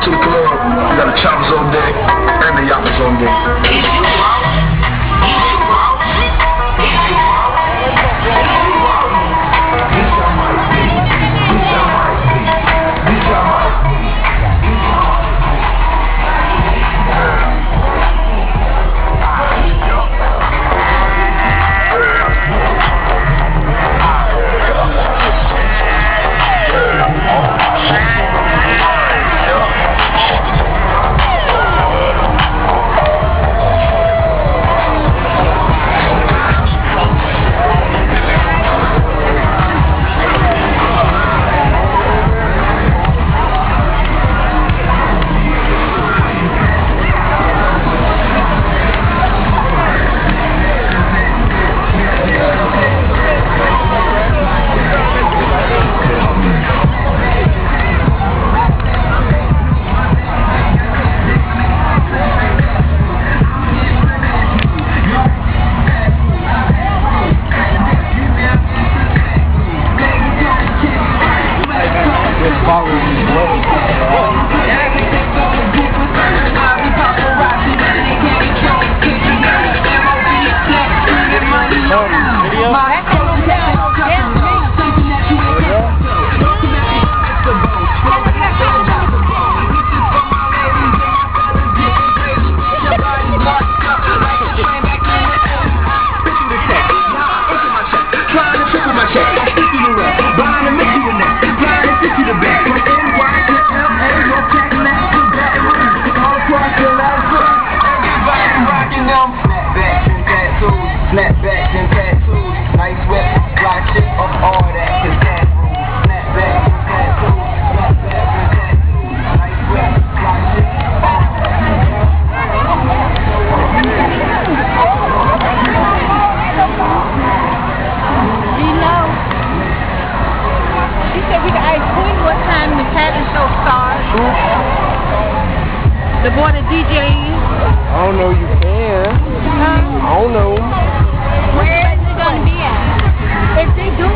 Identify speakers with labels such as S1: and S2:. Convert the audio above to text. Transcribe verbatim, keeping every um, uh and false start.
S1: to the club, we got the choppers on deck and the yappers on deck.
S2: Snapbacks and tattoos, nice whip, fly shit of all that, cause that rules. Snapbacks and tattoos, snapbacks and tattoos, nice whip, fly shit of all
S3: Below. She said we can ask Queen what time the talent show starts. The boy the D J is.
S4: I don't know, you can.
S3: Huh?
S4: I don't know.
S3: Where is it going to be at? If they do